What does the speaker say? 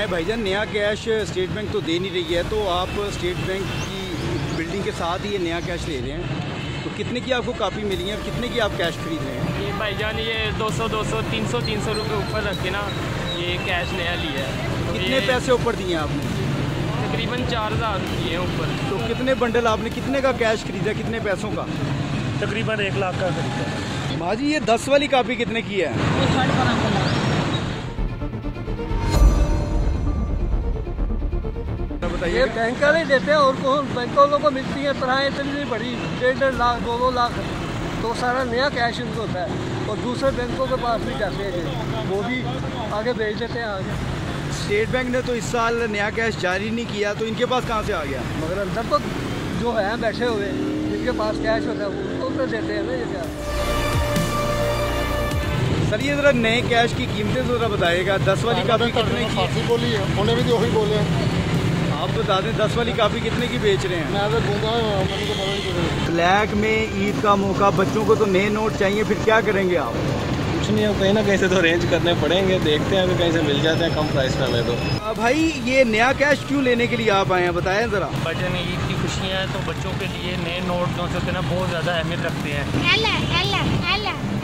बताएं भाईजान, नया कैश स्टेट बैंक तो दे नहीं रही है, तो आप स्टेट बैंक की बिल्डिंग के साथ ही ये नया कैश ले रहे हैं, तो कितने की आपको कापी मिली है और कितने की आप कैश खरीद रहे हैं? ये भाईजान ये 200 300 रुपये ऊपर रख के ना ये कैश नया लिया है। कितने पैसे ऊपर दिए आपने? तकरीबन 4000 दिए हैं ऊपर। तो कितने बंडल आपने कितने का कैश खरीदा, कितने पैसों का? तकरीबन 1 लाख का खरीदा। माजी ये 10 वाली कापी कितने की है? ये बैंक वाले देते हैं और कौन बैंक वालों को मिलती है तरह इतनी बड़ी 1.5 लाख 2 लाख, तो सारा नया कैश इनको होता है और दूसरे बैंकों के पास भी जाते हैं, वो भी आगे भेज देते हैं आगे। स्टेट बैंक ने तो इस साल नया कैश जारी नहीं किया, तो इनके पास कहाँ से आ गया? मगर अंदर तो जो है बैठे हुए जिनके पास कैश होता है वो तो देते हैं ना ये क्या। सर ये ज़रा नए कैश की कीमतें ज़रा बताइएगा। 10 वाली कापी कितने की है? बोली है, उन्हें भी तो वही बोले। आप बता दें 10 वाली कापी कितने की बेच रहे हैं? मैं तो दूंगा, मैंने तो पता नहीं चलेगा। ब्लैक में ईद का मौका, बच्चों को तो नए नोट चाहिए, फिर क्या करेंगे आप? कुछ नहीं, हम कहीं ना कहीं से तो अरेंज करने पड़ेंगे, देखते हैं अभी कहीं से मिल जाते हैं कम प्राइस में हमें तो। भाई ये नया कैश क्यों लेने के लिए आप आए हैं, बताएं ज़रा। बच्चों में ईद की खुशियाँ हैं तो बच्चों के लिए नए नोट जो होते हैं ना बहुत ज़्यादा अहमियत रखते हैं।